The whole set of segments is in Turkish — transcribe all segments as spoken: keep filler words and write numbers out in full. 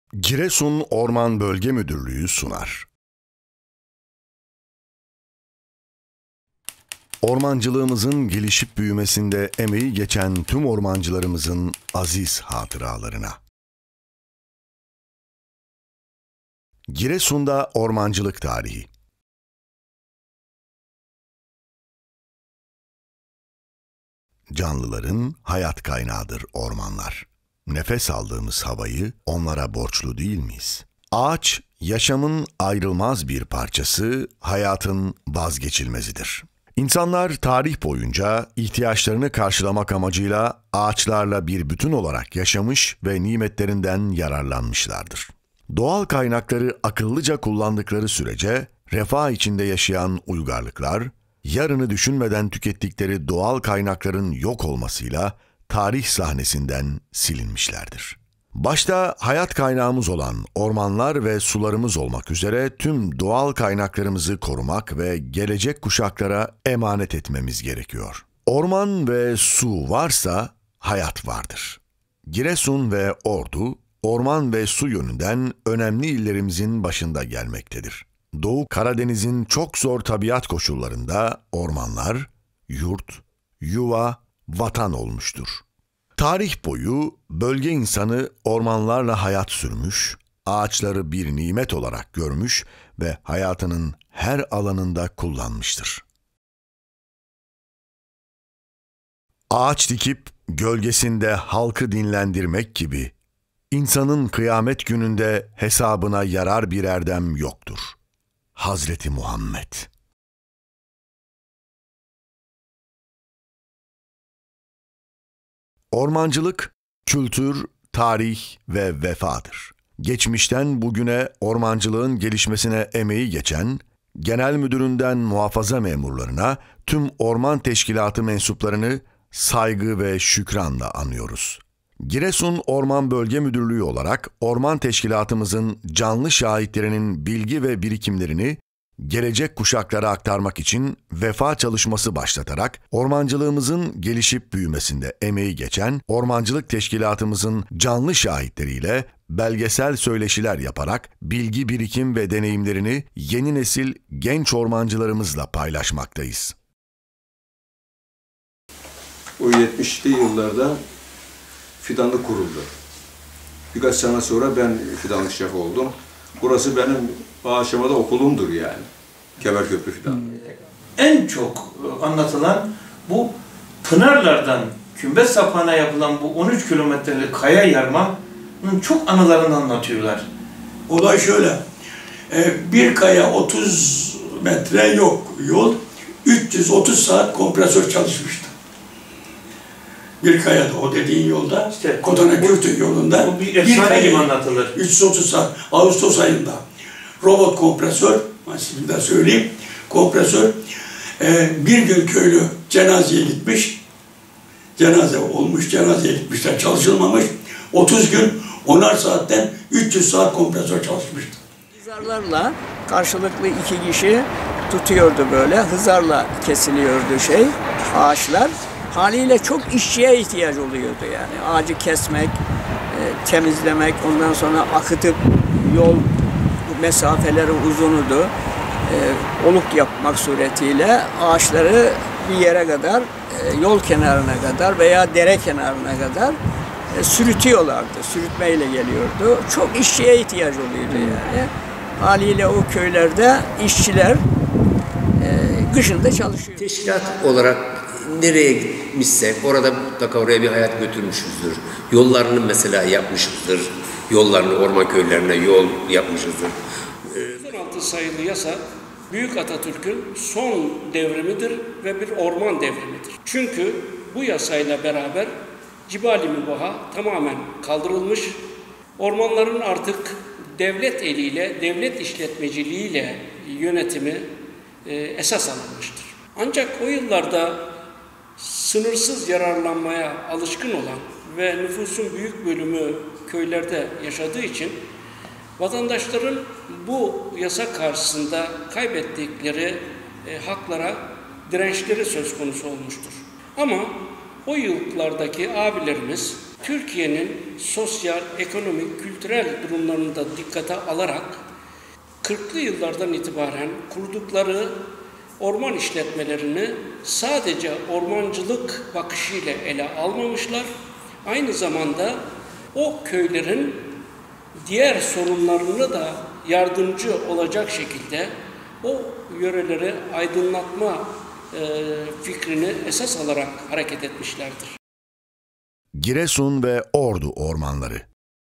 Giresun Orman Bölge Müdürlüğü sunar. Ormancılığımızın gelişip büyümesinde emeği geçen tüm ormancılarımızın aziz hatıralarına. Giresun'da ormancılık tarihi. Canlıların hayat kaynağıdır ormanlar. Nefes aldığımız havayı onlara borçlu değil miyiz? Ağaç, yaşamın ayrılmaz bir parçası, hayatın vazgeçilmezidir. İnsanlar tarih boyunca ihtiyaçlarını karşılamak amacıyla ağaçlarla bir bütün olarak yaşamış ve nimetlerinden yararlanmışlardır. Doğal kaynakları akıllıca kullandıkları sürece refah içinde yaşayan uygarlıklar, yarını düşünmeden tükettikleri doğal kaynakların yok olmasıyla tarih sahnesinden silinmişlerdir. Başta hayat kaynağımız olan ormanlar ve sularımız olmak üzere tüm doğal kaynaklarımızı korumak ve gelecek kuşaklara emanet etmemiz gerekiyor. Orman ve su varsa hayat vardır. Giresun ve Ordu, orman ve su yönünden önemli illerimizin başında gelmektedir. Doğu Karadeniz'in çok zor tabiat koşullarında ormanlar, yurt, yuva, vatan olmuştur. Tarih boyu bölge insanı ormanlarla hayat sürmüş, ağaçları bir nimet olarak görmüş ve hayatının her alanında kullanmıştır. Ağaç dikip gölgesinde halkı dinlendirmek gibi, insanın kıyamet gününde hesabına yarar bir erdem yoktur. Hazreti Muhammed. Ormancılık, kültür, tarih ve vefadır. Geçmişten bugüne ormancılığın gelişmesine emeği geçen, genel müdüründen muhafaza memurlarına tüm orman teşkilatı mensuplarını saygı ve şükranla anıyoruz. Giresun Orman Bölge Müdürlüğü olarak orman teşkilatımızın canlı şahitlerinin bilgi ve birikimlerini gelecek kuşaklara aktarmak için vefa çalışması başlatarak ormancılığımızın gelişip büyümesinde emeği geçen ormancılık teşkilatımızın canlı şahitleriyle belgesel söyleşiler yaparak bilgi birikim ve deneyimlerini yeni nesil genç ormancılarımızla paylaşmaktayız. O yetmişli yıllarda fidanlık kuruldu. Birkaç sene sonra ben fidanlık şefi oldum. Burası benim o aşamada okulumdur yani. Kemerköprü fidanlığı. En çok anlatılan bu Pınarlardan Kümbet Sapağı'na yapılan bu on üç kilometrelik kaya yarmanın çok anılarını anlatıyorlar. Olay şöyle, bir kaya otuz metre yok yol, üç yüz otuz saat kompresör çalışmıştı. Bir kayada, o dediğin yolda, işte, Kodana-Kürtük yolunda bu bir, bir kaya anlatılır. üç yüz otuz saat, Ağustos ayında. Robot kompresör, şimdi de söyleyeyim, kompresör e, bir gün köylü cenazeye gitmiş, cenaze olmuş, cenazeye gitmişler, çalışılmamış, otuz gün, onar saatten üç yüz saat kompresör çalışmıştı. Hızarlarla karşılıklı iki kişi tutuyordu böyle, hızarla kesiliyordu şey, ağaçlar. Haliyle çok işçiye ihtiyaç oluyordu yani. Ağacı kesmek, e, temizlemek, ondan sonra akıtıp yol mesafeleri uzunudu. E, oluk yapmak suretiyle ağaçları bir yere kadar, e, yol kenarına kadar veya dere kenarına kadar e, sürütüyorlardı. Sürütmeyle geliyordu. Çok işçiye ihtiyaç oluyordu yani. Haliyle o köylerde işçiler e, kışında çalışıyor. Teşkilat olarak nereye gitmişsek orada mutlaka oraya bir hayat götürmüşüzdür. Yollarını mesela yapmışızdır. Yollarını orman köylerine yol yapmışızdır. on altı sayılı yasa Büyük Atatürk'ün son devrimidir ve bir orman devrimidir. Çünkü bu yasayla beraber Cibali Mübaha tamamen kaldırılmış. Ormanların artık devlet eliyle, devlet işletmeciliğiyle yönetimi e, esas alınmıştır. Ancak o yıllarda sınırsız yararlanmaya alışkın olan ve nüfusun büyük bölümü köylerde yaşadığı için vatandaşların bu yasa karşısında kaybettikleri e, haklara dirençleri söz konusu olmuştur. Ama o yıllardaki abilerimiz Türkiye'nin sosyal, ekonomik, kültürel durumlarını da dikkate alarak kırklı yıllardan itibaren kurdukları orman işletmelerini sadece ormancılık bakışıyla ele almamışlar. Aynı zamanda o köylerin diğer sorunlarını da yardımcı olacak şekilde o yöreleri aydınlatma e, fikrini esas alarak hareket etmişlerdir. Giresun ve Ordu ormanları.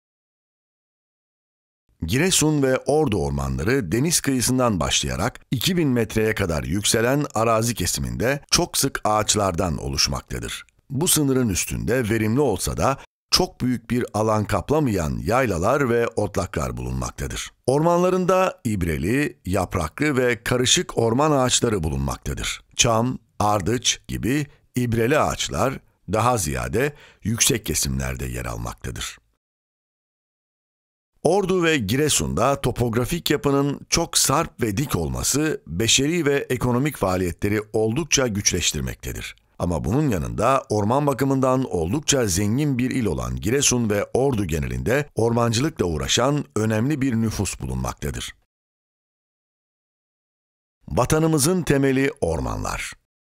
Giresun ve Ordu ormanları deniz kıyısından başlayarak iki bin metreye kadar yükselen arazi kesiminde çok sık ağaçlardan oluşmaktadır. Bu sınırın üstünde verimli olsa da çok büyük bir alan kaplamayan yaylalar ve otlaklar bulunmaktadır. Ormanlarında ibreli, yapraklı ve karışık orman ağaçları bulunmaktadır. Çam, ardıç gibi ibreli ağaçlar daha ziyade yüksek kesimlerde yer almaktadır. Ordu ve Giresun'da topografik yapının çok sarp ve dik olması beşeri ve ekonomik faaliyetleri oldukça güçleştirmektedir. Ama bunun yanında orman bakımından oldukça zengin bir il olan Giresun ve Ordu genelinde ormancılıkla uğraşan önemli bir nüfus bulunmaktadır. Vatanımızın temeli ormanlar.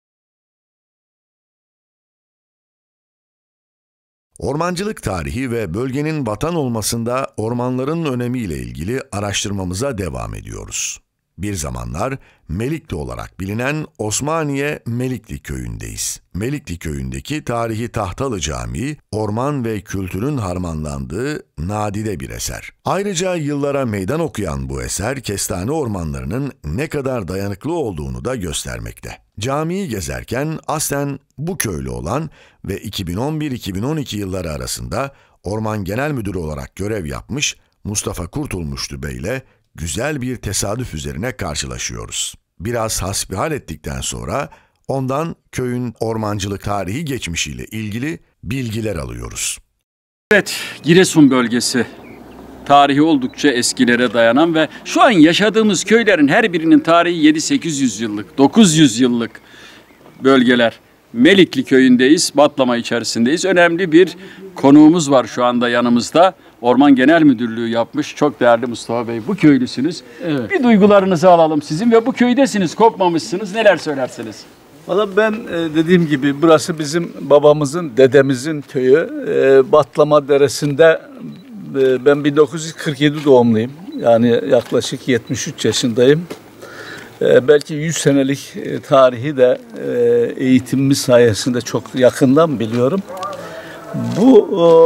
Ormancılık tarihi ve bölgenin vatan olmasında ormanların önemiyle ilgili araştırmamıza devam ediyoruz. Bir zamanlar Melikli olarak bilinen Osmaniye Melikli köyündeyiz. Melikli köyündeki tarihi Tahtalı Camii, orman ve kültürün harmanlandığı nadide bir eser. Ayrıca yıllara meydan okuyan bu eser, kestane ormanlarının ne kadar dayanıklı olduğunu da göstermekte. Camiyi gezerken aslen bu köylü olan ve iki bin on bir iki bin on iki yılları arasında Orman Genel Müdürü olarak görev yapmış Mustafa Kurtulmuşlu Bey ile güzel bir tesadüf üzerine karşılaşıyoruz. Biraz hasbihal ettikten sonra ondan köyün ormancılık tarihi geçmişiyle ilgili bilgiler alıyoruz. Evet, Giresun bölgesi tarihi oldukça eskilere dayanan ve şu an yaşadığımız köylerin her birinin tarihi yedi sekiz yüz yıllık, dokuz yüz yıllık bölgeler. Melikli köyündeyiz, Batlama içerisindeyiz. Önemli bir konuğumuz var şu anda yanımızda. Orman Genel Müdürlüğü yapmış. Çok değerli Mustafa Bey, bu köylüsünüz. Evet. Bir duygularınızı alalım sizin ve bu köydesiniz, kopmamışsınız. Neler söylersiniz? Valla ben dediğim gibi burası bizim babamızın, dedemizin köyü. Batlama Deresi'nde ben bin dokuz yüz kırk yedi doğumluyum. Yani yaklaşık yetmiş üç yaşındayım. Belki yüz senelik tarihi de eğitimimiz sayesinde çok yakından biliyorum. Bu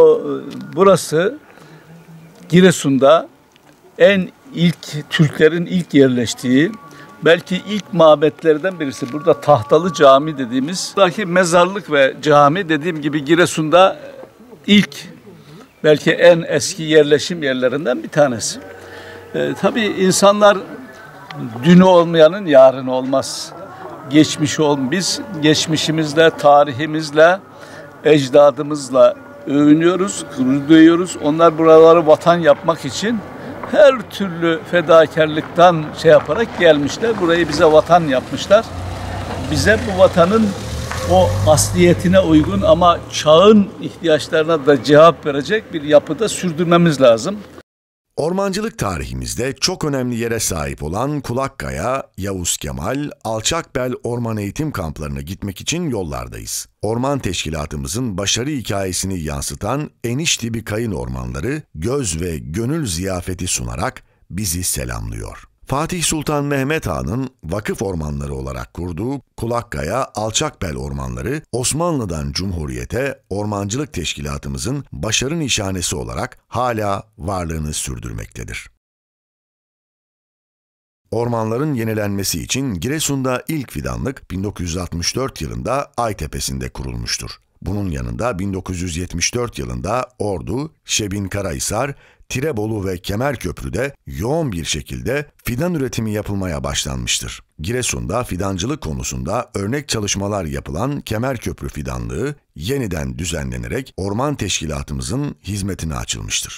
burası Giresun'da en ilk Türklerin ilk yerleştiği, belki ilk mabetlerden birisi. Burada Tahtalı Cami dediğimiz, buradaki mezarlık ve cami dediğim gibi Giresun'da ilk, belki en eski yerleşim yerlerinden bir tanesi. Ee, tabii insanlar dünü olmayanın yarını olmaz. Geçmiş ol, biz geçmişimizle, tarihimizle, ecdadımızla övünüyoruz, gurur duyuyoruz. Onlar buraları vatan yapmak için her türlü fedakarlıktan şey yaparak gelmişler. Burayı bize vatan yapmışlar. Bize bu vatanın o asliyetine uygun ama çağın ihtiyaçlarına da cevap verecek bir yapıda sürdürmemiz lazım. Ormancılık tarihimizde çok önemli yere sahip olan Kulakkaya, Yavuz Kemal, Alçakbel orman eğitim kamplarına gitmek için yollardayız. Orman teşkilatımızın başarı hikayesini yansıtan Eniştibi Kayın Ormanları göz ve gönül ziyafeti sunarak bizi selamlıyor. Fatih Sultan Mehmet Han'ın vakıf ormanları olarak kurduğu Kulakkaya, Alçakbel ormanları Osmanlı'dan Cumhuriyete ormancılık teşkilatımızın başarı nişanesi olarak hala varlığını sürdürmektedir. Ormanların yenilenmesi için Giresun'da ilk fidanlık bin dokuz yüz altmış dört yılında Aytepe'sinde kurulmuştur. Bunun yanında bin dokuz yüz yetmiş dört yılında Ordu, Şebinkarahisar, Tirebolu ve Kemerköprü'de yoğun bir şekilde fidan üretimi yapılmaya başlanmıştır. Giresun'da fidancılık konusunda örnek çalışmalar yapılan Kemerköprü fidanlığı yeniden düzenlenerek orman teşkilatımızın hizmetine açılmıştır.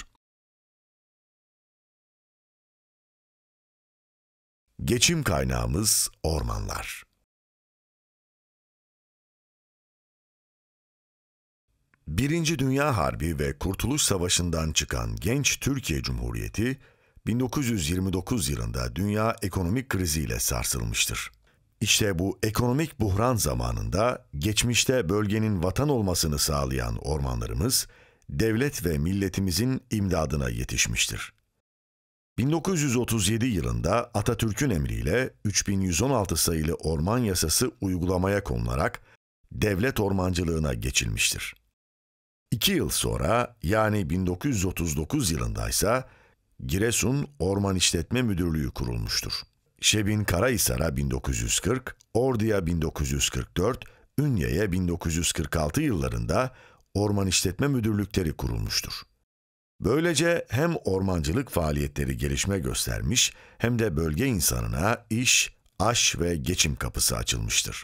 Geçim kaynağımız ormanlar. Birinci Dünya Harbi ve Kurtuluş Savaşı'ndan çıkan genç Türkiye Cumhuriyeti, bin dokuz yüz yirmi dokuz yılında dünya ekonomik kriziyle sarsılmıştır. İşte bu ekonomik buhran zamanında geçmişte bölgenin vatan olmasını sağlayan ormanlarımız, devlet ve milletimizin imdadına yetişmiştir. bin dokuz yüz otuz yedi yılında Atatürk'ün emriyle üç bin yüz on altı sayılı Orman Yasası uygulamaya konularak devlet ormancılığına geçilmiştir. İki yıl sonra, yani bin dokuz yüz otuz dokuz yılındaysa Giresun Orman İşletme Müdürlüğü kurulmuştur. Şebin Karahisar'a bin dokuz yüz kırk, Ordu'ya bin dokuz yüz kırk dört, Ünye'ye bin dokuz yüz kırk altı yıllarında Orman İşletme Müdürlükleri kurulmuştur. Böylece hem ormancılık faaliyetleri gelişme göstermiş hem de bölge insanına iş, aş ve geçim kapısı açılmıştır.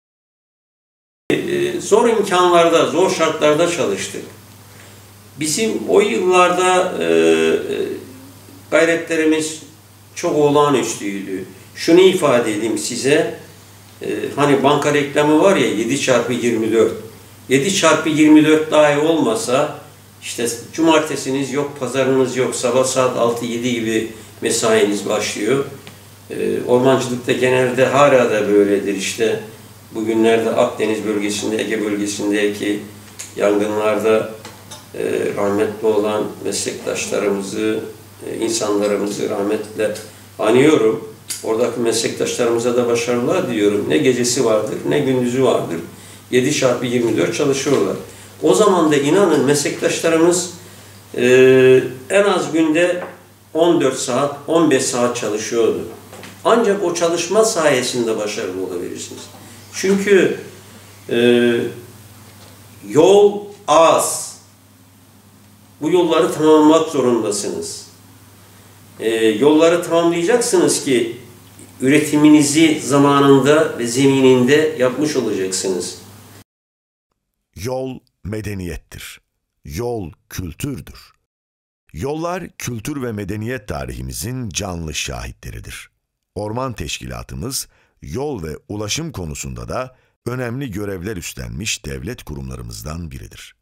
Zor imkanlarda, zor şartlarda çalıştık. Bizim o yıllarda e, gayretlerimiz çok olağanüstüydü. Şunu ifade edeyim size, e, hani banka reklamı var ya, yedi çarpı yirmi dört. yedi çarpı yirmi dört dahi olmasa, işte cumartesiniz yok, pazarınız yok, sabah saat altı yedi gibi mesainiz başlıyor. E, ormancılıkta genelde hala da böyledir işte. Bugünlerde Akdeniz bölgesinde, Ege bölgesindeki yangınlarda e, rahmetli olan meslektaşlarımızı, e, insanlarımızı rahmetle anıyorum. Oradaki meslektaşlarımıza da başarılar diliyorum. Ne gecesi vardır, ne gündüzü vardır. yedi çarpı yirmi dört çalışıyorlar. O zaman da inanın meslektaşlarımız e, en az günde on dört saat, on beş saat çalışıyordu. Ancak o çalışma sayesinde başarılı olabilirsiniz. Çünkü e, yol az. Bu yolları tamamlamak zorundasınız. E, yolları tamamlayacaksınız ki üretiminizi zamanında ve zemininde yapmış olacaksınız. Yol medeniyettir. Yol kültürdür. Yollar kültür ve medeniyet tarihimizin canlı şahitleridir. Orman Teşkilatımız, yol ve ulaşım konusunda da önemli görevler üstlenmiş devlet kurumlarımızdan biridir.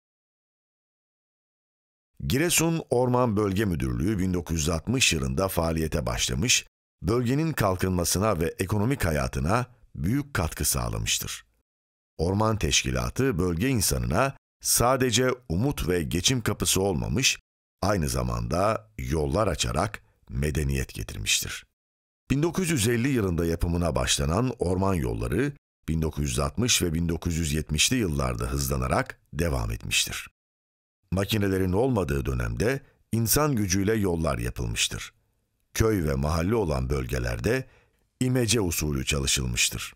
Giresun Orman Bölge Müdürlüğü bin dokuz yüz altmış yılında faaliyete başlamış, bölgenin kalkınmasına ve ekonomik hayatına büyük katkı sağlamıştır. Orman Teşkilatı bölge insanına sadece umut ve geçim kapısı olmamış, aynı zamanda yollar açarak medeniyet getirmiştir. bin dokuz yüz elli yılında yapımına başlanan orman yolları, bin dokuz yüz altmış ve bin dokuz yüz yetmişli yıllarda hızlanarak devam etmiştir. Makinelerin olmadığı dönemde insan gücüyle yollar yapılmıştır. Köy ve mahalle olan bölgelerde imece usulü çalışılmıştır.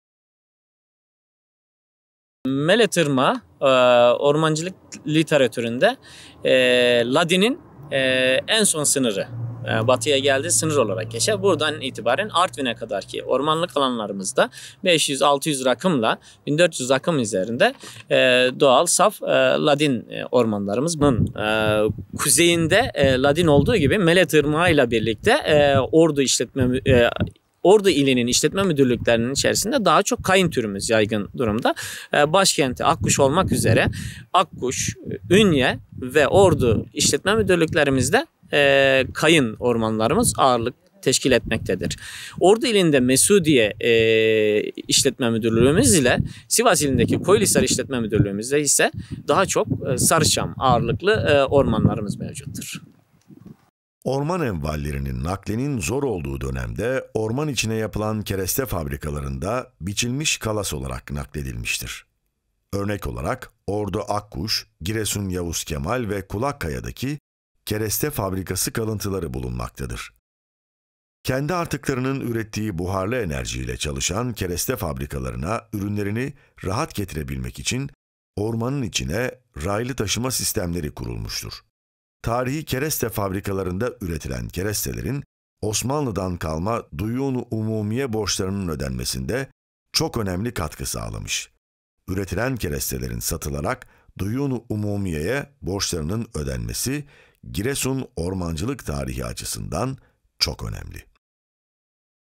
Meletırma ormancılık literatüründe Ladin'in en son sınırı. Batıya geldiği sınır olarak geçer. Buradan itibaren Artvin'e kadar ki ormanlık alanlarımızda beş yüz altı yüz rakımla bin dört yüz rakım üzerinde e, doğal saf e, Ladin ormanlarımızın e, kuzeyinde e, Ladin olduğu gibi Melet Irmağı ile birlikte e, Ordu işletme e, Ordu ilinin işletme müdürlüklerinin içerisinde daha çok kayın türümüz yaygın durumda. E, başkenti Akkuş olmak üzere Akkuş, Ünye ve Ordu işletme müdürlüklerimizde E, kayın ormanlarımız ağırlık teşkil etmektedir. Ordu ilinde Mesudiye e, işletme müdürlüğümüz ile Sivas ilindeki Koylisar işletme müdürlüğümüzde ise daha çok e, Sarıçam ağırlıklı e, ormanlarımız mevcuttur. Orman envallerinin naklenin zor olduğu dönemde orman içine yapılan kereste fabrikalarında biçilmiş kalas olarak nakledilmiştir. Örnek olarak Ordu Akkuş, Giresun Yavuz Kemal ve Kulakkaya'daki kereste fabrikası kalıntıları bulunmaktadır. Kendi artıklarının ürettiği buharlı enerjiyle çalışan kereste fabrikalarına ürünlerini rahat getirebilmek için ormanın içine raylı taşıma sistemleri kurulmuştur. Tarihi kereste fabrikalarında üretilen kerestelerin Osmanlı'dan kalma duyun-u umumiye borçlarının ödenmesinde çok önemli katkı sağlamış. Üretilen kerestelerin satılarak duyun-u umumiyeye borçlarının ödenmesi Giresun ormancılık tarihi açısından çok önemli.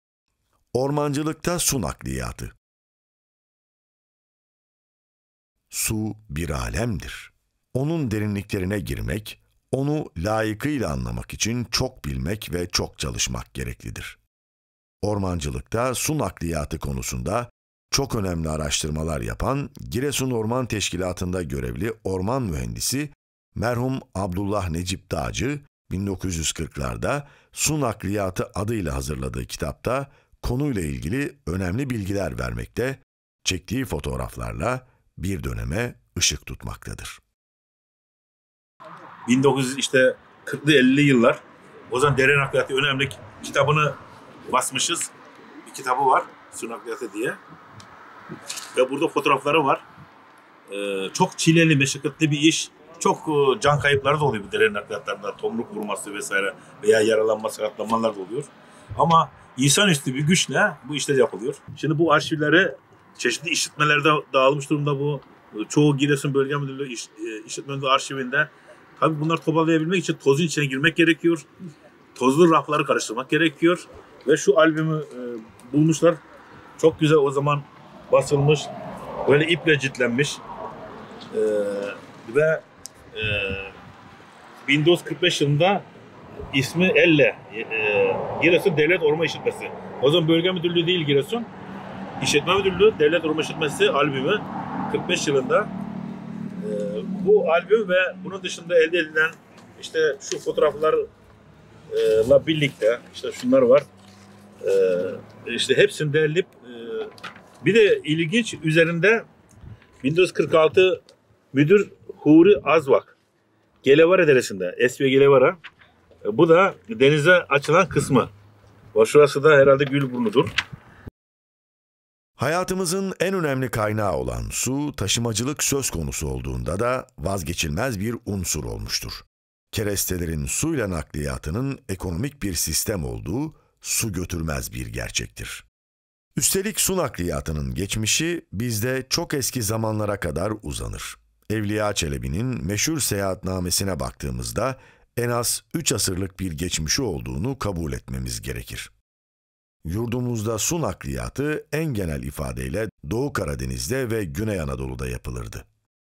Ormancılıkta su nakliyatı. Su bir alemdir. Onun derinliklerine girmek, onu layıkıyla anlamak için çok bilmek ve çok çalışmak gereklidir. Ormancılıkta su nakliyatı konusunda çok önemli araştırmalar yapan Giresun Orman Teşkilatı'nda görevli orman mühendisi merhum Abdullah Necip Dağcı, bin dokuz yüz kırklarda Su Nakliyatı adıyla hazırladığı kitapta konuyla ilgili önemli bilgiler vermekte, çektiği fotoğraflarla bir döneme ışık tutmaktadır. bin dokuz yüz işte kırklı ellili yıllar, o zaman dere nakliyatı önemli kitabını basmışız. Bir kitabı var, Su Nakliyatı diye. Ve burada fotoğrafları var. Ee, çok çileli, meşakkatli bir iş. Çok e, can kayıpları da oluyor bu dere nakliyatlarında. Tomruk vurması vesaire veya yaralanma, sakatlanmalar da oluyor. Ama insanüstü bir güçle bu işler yapılıyor. Şimdi bu arşivleri çeşitli işletmelerde dağılmış durumda bu. Çoğu Giresun Bölge Müdürlüğü iş, e, işletme arşivinde. Tabii bunları toparlayabilmek için tozun içine girmek gerekiyor. Tozlu rafları karıştırmak gerekiyor. Ve şu albümü e, bulmuşlar. Çok güzel o zaman basılmış. Böyle iple ciltlenmiş. E, ve e, bin dokuz yüz kırk beş yılında ismi Elle. E, Giresun Devlet Orman İşletmesi. O zaman Bölge Müdürlüğü değil Giresun. İşletme Müdürlüğü Devlet Orman İşletmesi albümü kırk beş yılında. E, bu albüm ve bunun dışında elde edilen işte şu fotoğraflarla birlikte işte şunlar var. E, işte hepsini derleyip e, bir de ilginç üzerinde bin dokuz yüz kırk altı Müdür Huri Azvak Gelevara Deresi'nde, Esviye Gelevara. E, bu da denize açılan kısmı. Şurası da herhalde Gülburnu'dur. Hayatımızın en önemli kaynağı olan su, taşımacılık söz konusu olduğunda da vazgeçilmez bir unsur olmuştur. Kerestelerin suyla nakliyatının ekonomik bir sistem olduğu su götürmez bir gerçektir. Üstelik su nakliyatının geçmişi bizde çok eski zamanlara kadar uzanır. Evliya Çelebi'nin meşhur seyahatnamesine baktığımızda en az üç asırlık bir geçmişi olduğunu kabul etmemiz gerekir. Yurdumuzda su nakliyatı en genel ifadeyle Doğu Karadeniz'de ve Güney Anadolu'da yapılırdı.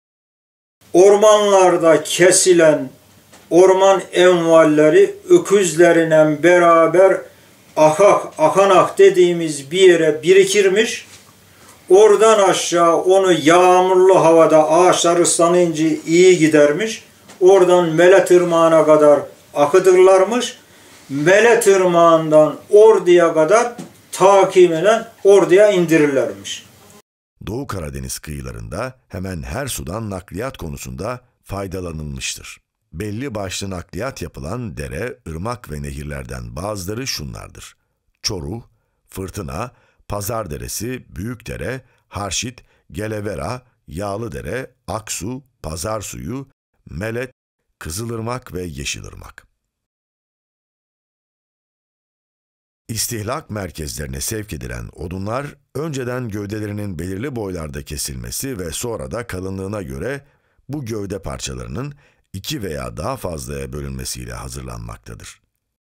Ormanlarda kesilen orman envalleri öküzlerine beraber akak, akanak dediğimiz bir yere birikirmiş. Oradan aşağı onu yağmurlu havada ağaçlar ıslanınca iyi gidermiş. Oradan Mele Tırmağı'na kadar akıtırlarmış. Mele Tırmağı'ndan Ordu'ya kadar takiben Ordu'ya indirirlermiş. Doğu Karadeniz kıyılarında hemen her sudan nakliyat konusunda faydalanılmıştır. Belli başlı nakliyat yapılan dere, ırmak ve nehirlerden bazıları şunlardır: Çoruh, Fırtına, Pazarderesi, Büyükdere, Harşit, Gelevera, Yağlıdere, Aksu, Pazarsuyu, Melet, Kızılırmak ve Yeşilırmak. İstihlak merkezlerine sevk edilen odunlar, önceden gövdelerinin belirli boylarda kesilmesi ve sonra da kalınlığına göre bu gövde parçalarının iki veya daha fazlaya bölünmesiyle hazırlanmaktadır.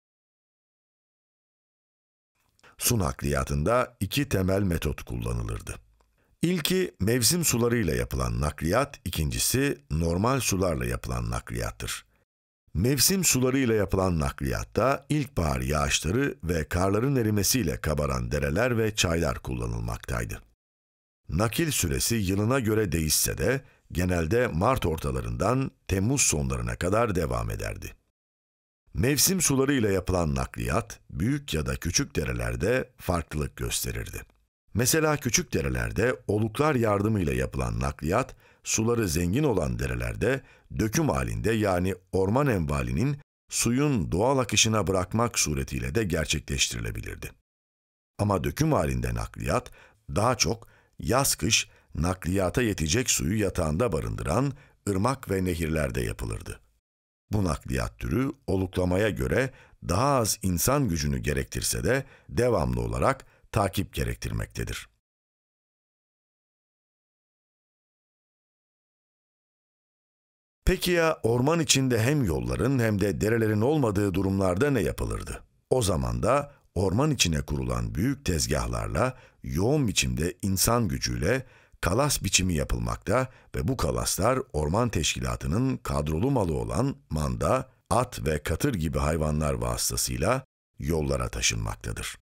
Su nakliyatında iki temel metot kullanılırdı. İlki mevsim sularıyla yapılan nakliyat, ikincisi normal sularla yapılan nakliyattır. Mevsim sularıyla yapılan nakliyatta ilkbahar yağışları ve karların erimesiyle kabaran dereler ve çaylar kullanılmaktaydı. Nakil süresi yılına göre değişse de genelde Mart ortalarından Temmuz sonlarına kadar devam ederdi. Mevsim sularıyla yapılan nakliyat büyük ya da küçük derelerde farklılık gösterirdi. Mesela küçük derelerde oluklar yardımıyla yapılan nakliyat, suları zengin olan derelerde döküm halinde yani orman envalinin suyun doğal akışına bırakmak suretiyle de gerçekleştirilebilirdi. Ama döküm halinde nakliyat daha çok yaz-kış nakliyata yetecek suyu yatağında barındıran ırmak ve nehirlerde yapılırdı. Bu nakliyat türü oluklamaya göre daha az insan gücünü gerektirse de devamlı olarak takip gerektirmektedir. Peki ya orman içinde hem yolların hem de derelerin olmadığı durumlarda ne yapılırdı? O zaman da orman içine kurulan büyük tezgahlarla yoğun biçimde insan gücüyle kalas biçimi yapılmakta ve bu kalaslar orman teşkilatının kadrolu malı olan manda, at ve katır gibi hayvanlar vasıtasıyla yollara taşınmaktadır.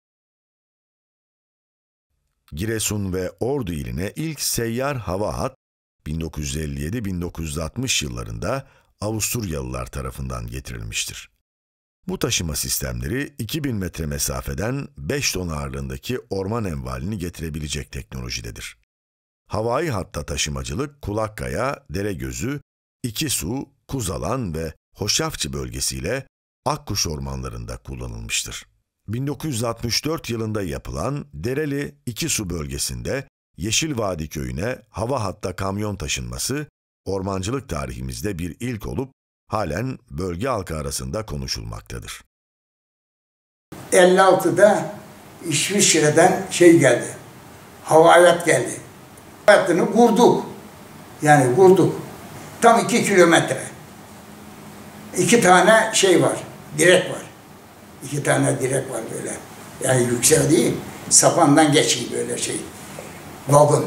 Giresun ve Ordu iline ilk seyyar hava hat bin dokuz yüz elli yedi bin dokuz yüz altmış yıllarında Avusturyalılar tarafından getirilmiştir. Bu taşıma sistemleri iki bin metre mesafeden beş ton ağırlığındaki orman envalini getirebilecek teknolojidedir. Havai hatta taşımacılık Kulakkaya, Deregözü, İkisu, Kuzalan ve Hoşafçı bölgesiyle Akkuş ormanlarında kullanılmıştır. bin dokuz yüz altmış dört yılında yapılan Dereli İkisu bölgesinde Yeşilvadi köyüne hava hatta kamyon taşınması ormancılık tarihimizde bir ilk olup halen bölge halkı arasında konuşulmaktadır. elli altıda İsviçre'den şey geldi, havayat geldi. Havayatını kurduk, yani kurduk. Tam iki kilometre. İki tane şey var, direk var. İki tane direk var böyle. Yani yüksek değil, sapandan geçiyor böyle şey. Vagon.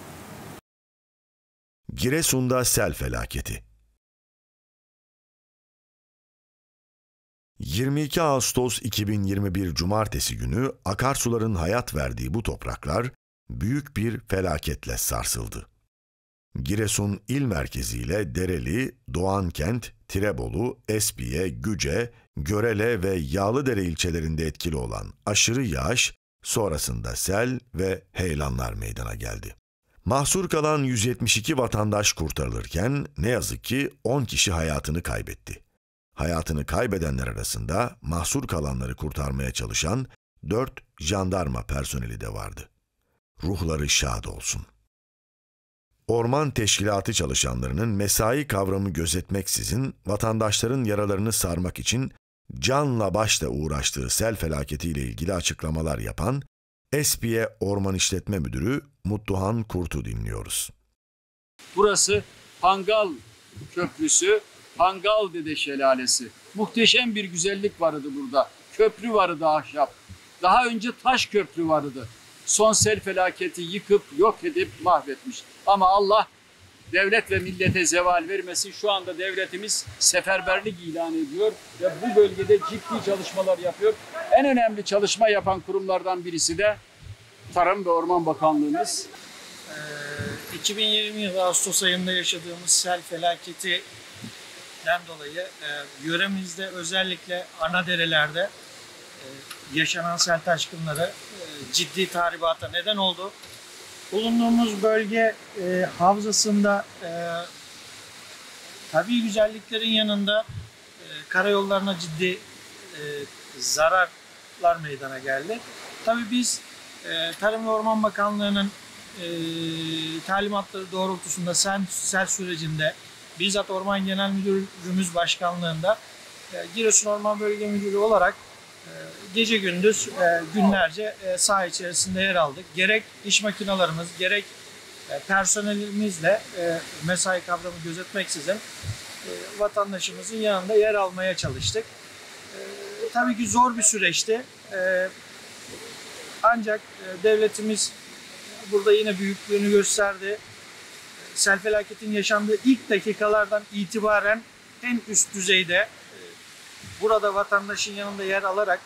Giresun'da sel felaketi. yirmi iki Ağustos iki bin yirmi bir Cumartesi günü akarsuların hayat verdiği bu topraklar büyük bir felaketle sarsıldı. Giresun il merkeziyle Dereli, Doğankent, Tirebolu, Espiye, Güce, Görele ve Yağlıdere ilçelerinde etkili olan aşırı yağış sonrasında sel ve heyelanlar meydana geldi. Mahsur kalan yüz yetmiş iki vatandaş kurtarılırken ne yazık ki on kişi hayatını kaybetti. Hayatını kaybedenler arasında mahsur kalanları kurtarmaya çalışan dört jandarma personeli de vardı. Ruhları şad olsun. Orman teşkilatı çalışanlarının mesai kavramı gözetmeksizin vatandaşların yaralarını sarmak için canla başla uğraştığı sel felaketiyle ilgili açıklamalar yapan Espiye Orman İşletme Müdürü Mutluhan Kurt'u dinliyoruz. Burası Pangal Köprüsü, Pangal Dede Şelalesi. Muhteşem bir güzellik vardı burada. Köprü vardı ahşap. Daha önce taş köprü vardı. Son sel felaketi yıkıp yok edip mahvetmiş. Ama Allah devlet ve millete zeval vermesin. Şu anda devletimiz seferberlik ilan ediyor ve bu bölgede ciddi çalışmalar yapıyor. En önemli çalışma yapan kurumlardan birisi de Tarım ve Orman Bakanlığımız. iki bin yirmi yılı Ağustos ayında yaşadığımız sel felaketinden dolayı e, yöremizde özellikle ana derelerde e, yaşanan sel taşkınları e, ciddi tahribata neden oldu. Bulunduğumuz bölge e, havzasında e, tabii güzelliklerin yanında e, karayollarına ciddi e, zararlar meydana geldi. Tabii biz e, Tarım ve Orman Bakanlığı'nın e, talimatları doğrultusunda sel, sel sürecinde bizzat Orman Genel Müdürlüğümüz Başkanlığı'nda e, Giresun Orman Bölge Müdürü olarak e, gece gündüz e, günlerce e, saha içerisinde yer aldık. Gerek iş makinalarımız, gerek e, personelimizle e, mesai kavramı gözetmeksizin e, vatandaşımızın yanında yer almaya çalıştık. E, tabii ki zor bir süreçti. E, ancak e, devletimiz burada yine büyüklüğünü gösterdi. Sel felaketin yaşandığı ilk dakikalardan itibaren en üst düzeyde burada vatandaşın yanında yer alarak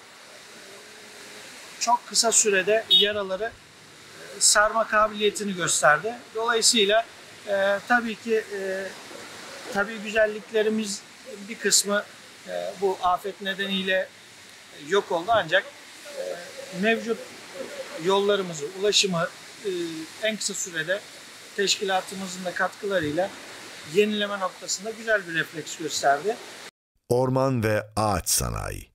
çok kısa sürede yaraları sarma kabiliyetini gösterdi. Dolayısıyla e, tabii ki e, tabii güzelliklerimiz bir kısmı e, bu afet nedeniyle yok oldu ancak e, mevcut yollarımızı, ulaşımı e, en kısa sürede teşkilatımızın da katkılarıyla yenileme noktasında güzel bir refleks gösterdi. Orman ve ağaç sanayi.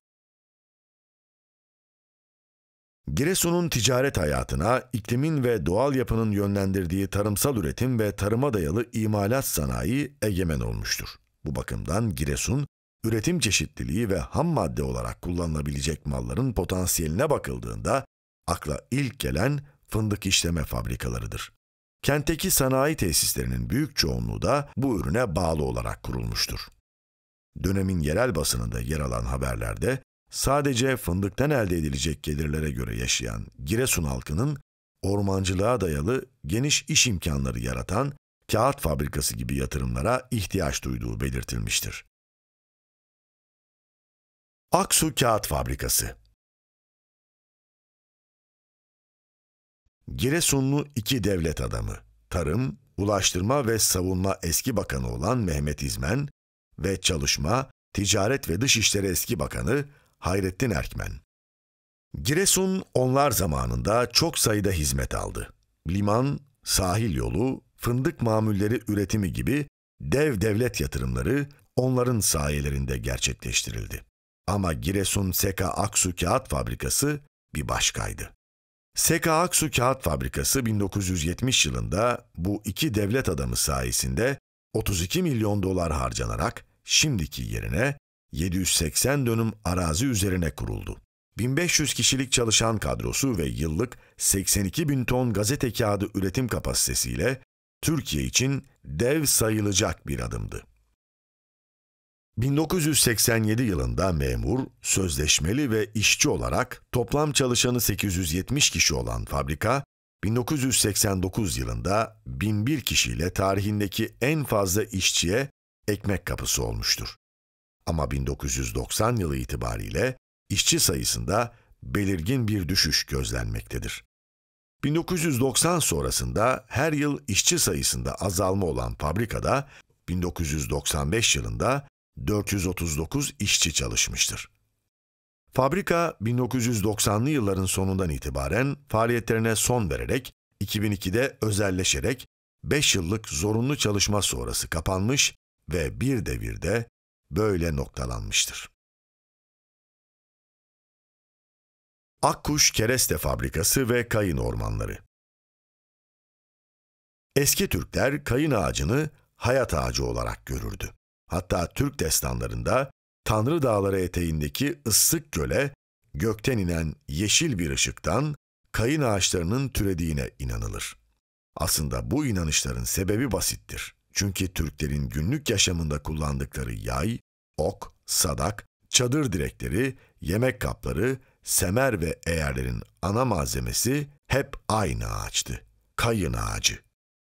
Giresun'un ticaret hayatına iklimin ve doğal yapının yönlendirdiği tarımsal üretim ve tarıma dayalı imalat sanayi egemen olmuştur. Bu bakımdan Giresun, üretim çeşitliliği ve ham madde olarak kullanılabilecek malların potansiyeline bakıldığında akla ilk gelen fındık işleme fabrikalarıdır. Kentteki sanayi tesislerinin büyük çoğunluğu da bu ürüne bağlı olarak kurulmuştur. Dönemin yerel basınında yer alan haberlerde sadece fındıktan elde edilecek gelirlere göre yaşayan Giresun halkının ormancılığa dayalı geniş iş imkanları yaratan kağıt fabrikası gibi yatırımlara ihtiyaç duyduğu belirtilmiştir. Aksu Kağıt Fabrikası. Giresunlu iki devlet adamı, Tarım, Ulaştırma ve Savunma eski bakanı olan Mehmet İzmen ve Çalışma, Ticaret ve Dışişleri eski bakanı Hayrettin Erkmen. Giresun onlar zamanında çok sayıda hizmet aldı. Liman, sahil yolu, fındık mamulleri üretimi gibi dev devlet yatırımları onların sayelerinde gerçekleştirildi. Ama Giresun Seka Aksu Kağıt Fabrikası bir başkaydı. Seka Aksu Kağıt Fabrikası bin dokuz yüz yetmiş yılında bu iki devlet adamı sayesinde otuz iki milyon dolar harcanarak şimdiki yerine yedi yüz seksen dönüm arazi üzerine kuruldu. bin beş yüz kişilik çalışan kadrosu ve yıllık seksen iki bin ton gazete kağıdı üretim kapasitesiyle Türkiye için dev sayılacak bir adımdı. bin dokuz yüz seksen yedi yılında memur, sözleşmeli ve işçi olarak toplam çalışanı sekiz yüz yetmiş kişi olan fabrika, bin dokuz yüz seksen dokuz yılında bin bir kişiyle tarihindeki en fazla işçiye ekmek kapısı olmuştur. Ama bin dokuz yüz doksan yılı itibariyle işçi sayısında belirgin bir düşüş gözlenmektedir. bin dokuz yüz doksan sonrasında her yıl işçi sayısında azalma olan fabrikada bin dokuz yüz doksan beş yılında dört yüz otuz dokuz işçi çalışmıştır. Fabrika bin dokuz yüz doksanlı yılların sonundan itibaren faaliyetlerine son vererek iki bin ikide özelleşerek beş yıllık zorunlu çalışma sonrası kapanmış ve bir devirde böyle noktalanmıştır. Akkuş Kereste Fabrikası ve Kayın Ormanları. Eski Türkler kayın ağacını hayat ağacı olarak görürdü. Hatta Türk destanlarında Tanrı Dağları eteğindeki ıssık göle gökten inen yeşil bir ışıktan kayın ağaçlarının türediğine inanılır. Aslında bu inanışların sebebi basittir. Çünkü Türklerin günlük yaşamında kullandıkları yay, ok, sadak, çadır direkleri, yemek kapları, semer ve eğerlerin ana malzemesi hep aynı ağaçtı. Kayın ağacı.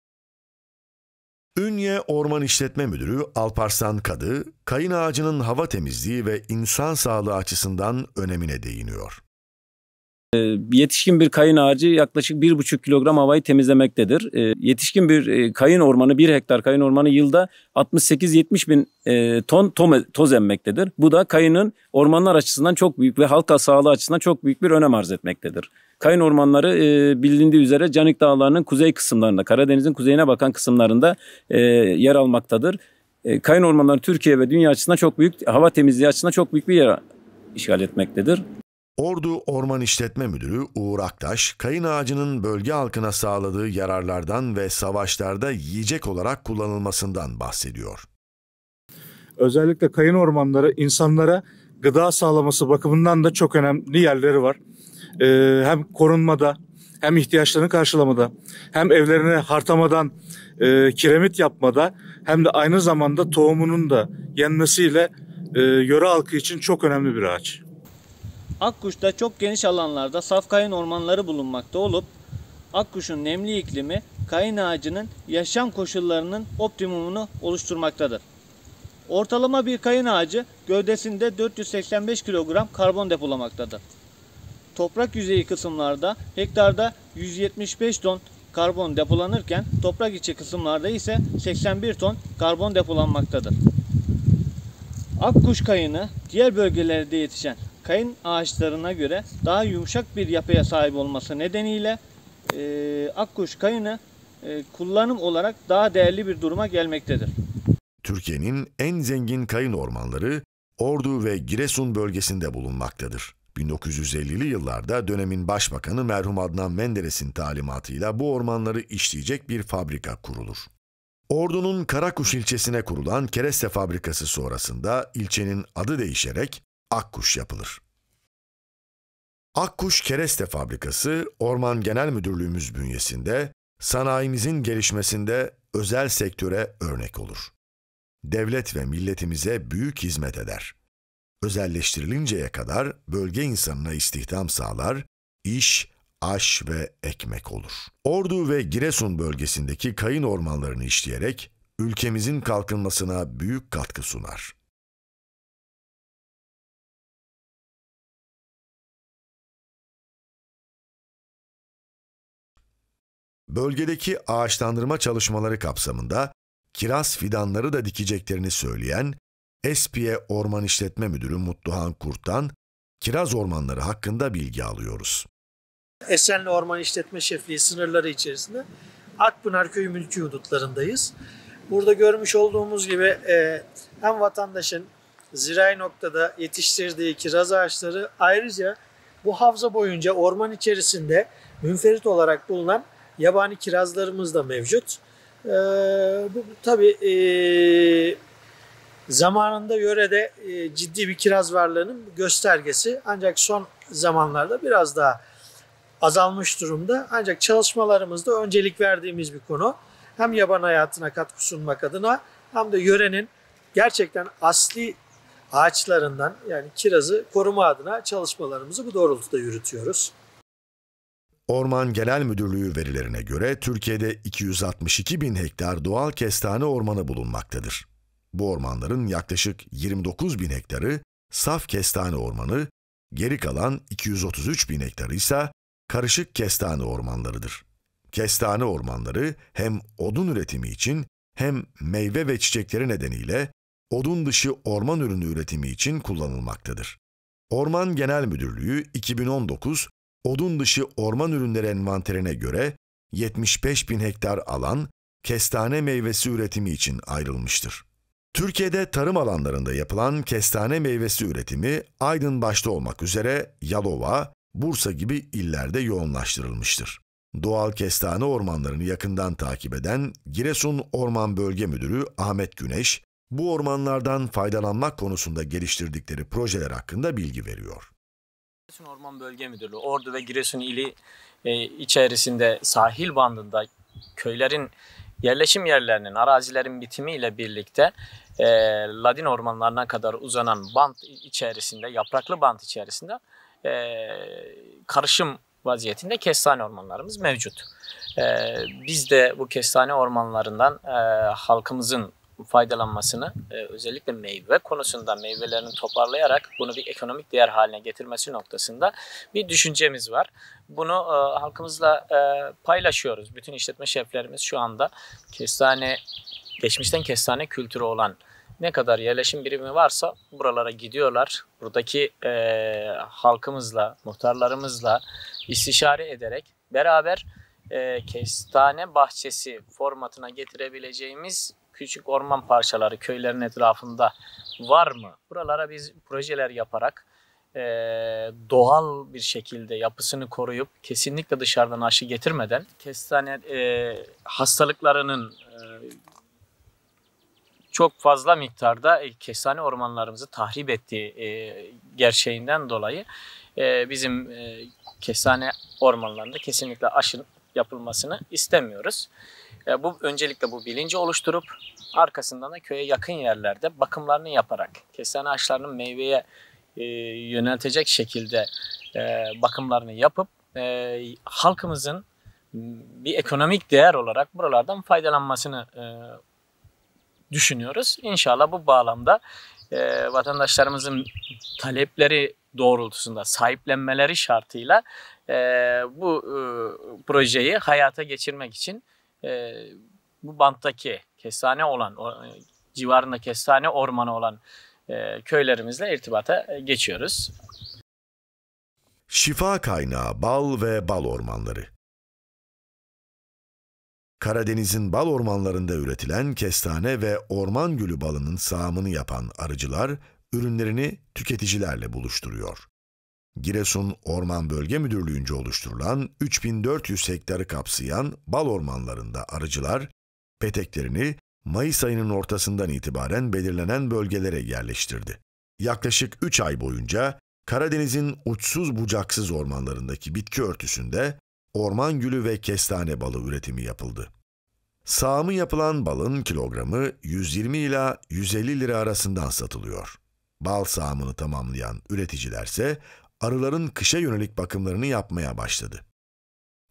Ünye Orman İşletme Müdürü Alparslan Kadı, kayın ağacının hava temizliği ve insan sağlığı açısından önemine değiniyor. Yetişkin bir kayın ağacı yaklaşık bir buçuk kilogram havayı temizlemektedir. Yetişkin bir kayın ormanı, bir hektar kayın ormanı yılda altmış sekiz yetmiş bin ton toz emmektedir. Bu da kayının ormanlar açısından çok büyük ve halka sağlığı açısından çok büyük bir önem arz etmektedir. Kayın ormanları bilindiği üzere Canik Dağları'nın kuzey kısımlarında, Karadeniz'in kuzeyine bakan kısımlarında yer almaktadır. Kayın ormanları Türkiye ve dünya açısından çok büyük, hava temizliği açısından çok büyük bir yer işgal etmektedir. Ordu Orman İşletme Müdürü Uğur Aktaş, kayın ağacının bölge halkına sağladığı yararlardan ve savaşlarda yiyecek olarak kullanılmasından bahsediyor. Özellikle kayın ormanları insanlara gıda sağlaması bakımından da çok önemli yerleri var. Ee, hem korunmada, hem ihtiyaçlarını karşılamada, hem evlerine hartamadan e, kiremit yapmada, hem de aynı zamanda tohumunun da yenmesiyle e, yöre halkı için çok önemli bir ağaç. Akkuş'ta çok geniş alanlarda saf kayın ormanları bulunmakta olup, Akkuş'un nemli iklimi kayın ağacının yaşam koşullarının optimumunu oluşturmaktadır. Ortalama bir kayın ağacı gövdesinde dört yüz seksen beş kilogram karbon depolamaktadır. Toprak yüzeyi kısımlarda hektarda yüz yetmiş beş ton karbon depolanırken toprak içi kısımlarda ise seksen bir ton karbon depolanmaktadır. Akkuş kayını diğer bölgelerde yetişen kayın ağaçlarına göre daha yumuşak bir yapıya sahip olması nedeniyle e, Akkuş kayını e, kullanım olarak daha değerli bir duruma gelmektedir. Türkiye'nin en zengin kayın ormanları Ordu ve Giresun bölgesinde bulunmaktadır. bin dokuz yüz ellili yıllarda dönemin başbakanı merhum Adnan Menderes'in talimatıyla bu ormanları işleyecek bir fabrika kurulur. Ordu'nun Karakuş ilçesine kurulan kereste fabrikası sonrasında ilçenin adı değişerek Akkuş yapılır. Akkuş Kereste Fabrikası, Orman Genel Müdürlüğümüz bünyesinde sanayimizin gelişmesinde özel sektöre örnek olur. Devlet ve milletimize büyük hizmet eder. Özelleştirilinceye kadar bölge insanına istihdam sağlar, iş, aş ve ekmek olur. Ordu ve Giresun bölgesindeki kayın ormanlarını işleyerek ülkemizin kalkınmasına büyük katkı sunar. Bölgedeki ağaçlandırma çalışmaları kapsamında kiraz fidanları da dikeceklerini söyleyen Espiye Orman İşletme Müdürü Mutluhan Kurt'tan kiraz ormanları hakkında bilgi alıyoruz. Esenli Orman İşletme Şefliği sınırları içerisinde Akpınar Köyü mülki hudutlarındayız. Burada görmüş olduğumuz gibi e, hem vatandaşın zirai noktada yetiştirdiği kiraz ağaçları, ayrıca bu havza boyunca orman içerisinde münferit olarak bulunan yabani kirazlarımız da mevcut. E, bu tabii e, zamanında yörede e, ciddi bir kiraz varlığının göstergesi, ancak son zamanlarda biraz daha azalmış durumda. Ancak çalışmalarımızda öncelik verdiğimiz bir konu. Hem yaban hayatına katkı sunmak adına hem de yörenin gerçekten asli ağaçlarından, yani kirazı koruma adına çalışmalarımızı bu doğrultuda yürütüyoruz. Orman Genel Müdürlüğü verilerine göre Türkiye'de iki yüz altmış iki bin hektar doğal kestane ormanı bulunmaktadır. Bu ormanların yaklaşık yirmi dokuz bin hektarı saf kestane ormanı, geri kalan iki yüz otuz üç bin hektarı ise karışık kestane ormanlarıdır. Kestane ormanları hem odun üretimi için hem meyve ve çiçekleri nedeniyle odun dışı orman ürünü üretimi için kullanılmaktadır. Orman Genel Müdürlüğü iki bin on dokuz odun dışı orman ürünleri envanterine göre yetmiş beş bin hektar alan kestane meyvesi üretimi için ayrılmıştır. Türkiye'de tarım alanlarında yapılan kestane meyvesi üretimi Aydın başta olmak üzere Yalova, Bursa gibi illerde yoğunlaştırılmıştır. Doğal kestane ormanlarını yakından takip eden Giresun Orman Bölge Müdürü Ahmet Güneş, bu ormanlardan faydalanmak konusunda geliştirdikleri projeler hakkında bilgi veriyor. Giresun Orman Bölge Müdürlüğü, Ordu ve Giresun ili e, içerisinde sahil bandında köylerin yerleşim yerlerinin, arazilerin bitimiyle birlikte e, ladin ormanlarına kadar uzanan bant içerisinde, yapraklı bant içerisinde e, karışım vaziyetinde kestane ormanlarımız mevcut. E, biz de bu kestane ormanlarından e, halkımızın faydalanmasını, e, özellikle meyve konusunda meyvelerini toparlayarak bunu bir ekonomik değer haline getirmesi noktasında bir düşüncemiz var. Bunu e, halkımızla e, paylaşıyoruz. Bütün işletme şeflerimiz şu anda kestane, geçmişten kestane kültürü olan ne kadar yerleşim birimi varsa buralara gidiyorlar. Buradaki e, halkımızla, muhtarlarımızla istişare ederek beraber e, kestane bahçesi formatına getirebileceğimiz küçük orman parçaları köylerin etrafında var mı? Buralara biz projeler yaparak e, doğal bir şekilde yapısını koruyup kesinlikle dışarıdan aşı getirmeden kestane e, hastalıklarının e, çok fazla miktarda kestane ormanlarımızı tahrip ettiği e, gerçeğinden dolayı e, bizim e, kestane ormanlarında kesinlikle aşı yapılmasını istemiyoruz. E, bu öncelikle bu bilinci oluşturup arkasından da köye yakın yerlerde bakımlarını yaparak kestane ağaçlarının meyveye e, yöneltecek şekilde e, bakımlarını yapıp e, halkımızın bir ekonomik değer olarak buralardan faydalanmasını e, düşünüyoruz. İnşallah bu bağlamda e, vatandaşlarımızın talepleri doğrultusunda sahiplenmeleri şartıyla e, bu e, projeyi hayata geçirmek için e, bu banttaki kestane olan, o, civarında kestane ormanı olan e, köylerimizle irtibata geçiyoruz. Şifa kaynağı bal ve bal ormanları. Karadeniz'in bal ormanlarında üretilen kestane ve orman gülü balının sağımını yapan arıcılar, ürünlerini tüketicilerle buluşturuyor. Giresun Orman Bölge Müdürlüğü'nce oluşturulan üç bin dört yüz hektarı kapsayan bal ormanlarında arıcılar, peteklerini Mayıs ayının ortasından itibaren belirlenen bölgelere yerleştirdi. Yaklaşık üç ay boyunca Karadeniz'in uçsuz bucaksız ormanlarındaki bitki örtüsünde orman gülü ve kestane balı üretimi yapıldı. Sağımı yapılan balın kilogramı yüz yirmi ila yüz elli lira arasından satılıyor. Bal sağımını tamamlayan üreticilerse arıların kışa yönelik bakımlarını yapmaya başladı.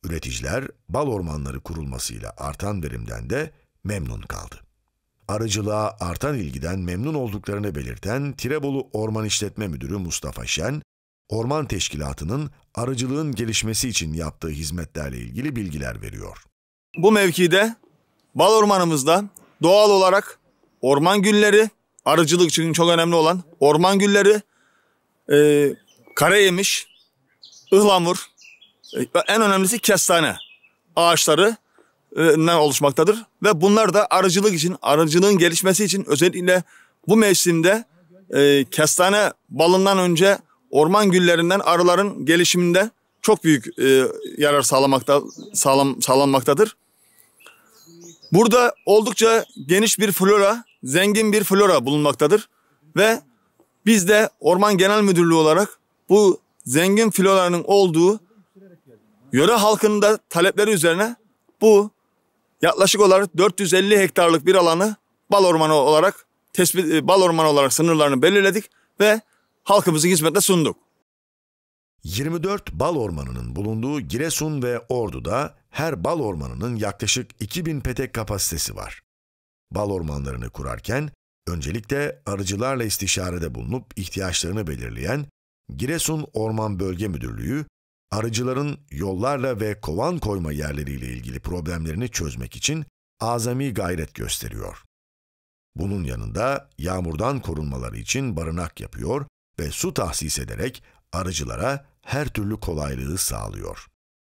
Üreticiler bal ormanları kurulmasıyla artan verimden de memnun kaldı. Arıcılığa artan ilgiden memnun olduklarını belirten Tirebolu Orman İşletme Müdürü Mustafa Şen, Orman Teşkilatı'nın arıcılığın gelişmesi için yaptığı hizmetlerle ilgili bilgiler veriyor. Bu mevkide bal ormanımızda doğal olarak orman gülleri, arıcılık için çok önemli olan orman gülleri, e, karayemiş, ıhlamur, e, en önemlisi kestane ağaçları ne oluşmaktadır ve bunlar da arıcılık için, arıcılığın gelişmesi için özellikle bu mevsimde e, kestane balından önce orman güllerinden arıların gelişiminde çok büyük e, yarar sağlamakta, sağlam, sağlanmaktadır. Burada oldukça geniş bir flora, zengin bir flora bulunmaktadır ve biz de Orman Genel Müdürlüğü olarak bu zengin floranın olduğu yöre halkının da talepleri üzerine bu yaklaşık olarak dört yüz elli hektarlık bir alanı bal ormanı olarak tespit bal ormanı olarak sınırlarını belirledik ve halkımızın hizmetine sunduk. yirmi dört bal ormanının bulunduğu Giresun ve Ordu'da her bal ormanının yaklaşık iki bin petek kapasitesi var. Bal ormanlarını kurarken öncelikle arıcılarla istişarede bulunup ihtiyaçlarını belirleyen Giresun Orman Bölge Müdürlüğü, arıcıların yollarla ve kovan koyma yerleriyle ilgili problemlerini çözmek için azami gayret gösteriyor. Bunun yanında yağmurdan korunmaları için barınak yapıyor ve su tahsis ederek arıcılara her türlü kolaylığı sağlıyor.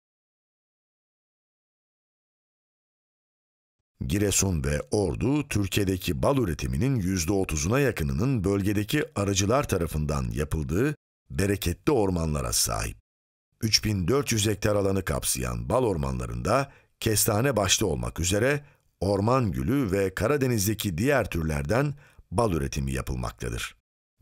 Giresun ve Ordu, Türkiye'deki bal üretiminin yüzde otuzuna yakınının bölgedeki arıcılar tarafından yapıldığı bereketli ormanlara sahip. üç bin dört yüz hektar alanı kapsayan bal ormanlarında kestane başta olmak üzere orman gülü ve Karadeniz'deki diğer türlerden bal üretimi yapılmaktadır.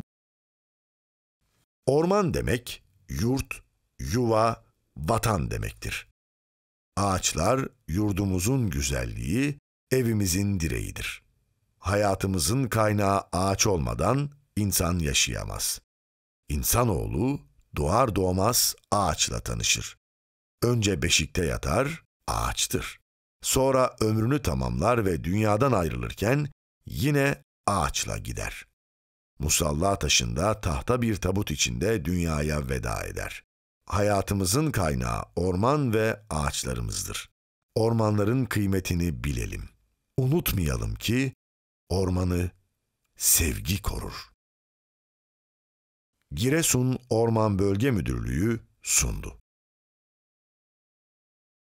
Orman demek, yurt, yuva, vatan demektir. Ağaçlar, yurdumuzun güzelliği, evimizin direğidir. Hayatımızın kaynağı ağaç olmadan insan yaşayamaz. İnsanoğlu doğar doğmaz ağaçla tanışır. Önce beşikte yatar, ağaçtır. Sonra ömrünü tamamlar ve dünyadan ayrılırken yine ağaçla gider. Musalla taşında tahta bir tabut içinde dünyaya veda eder. Hayatımızın kaynağı orman ve ağaçlarımızdır. Ormanların kıymetini bilelim. Unutmayalım ki ormanı sevgi korur. Giresun Orman Bölge Müdürlüğü sundu.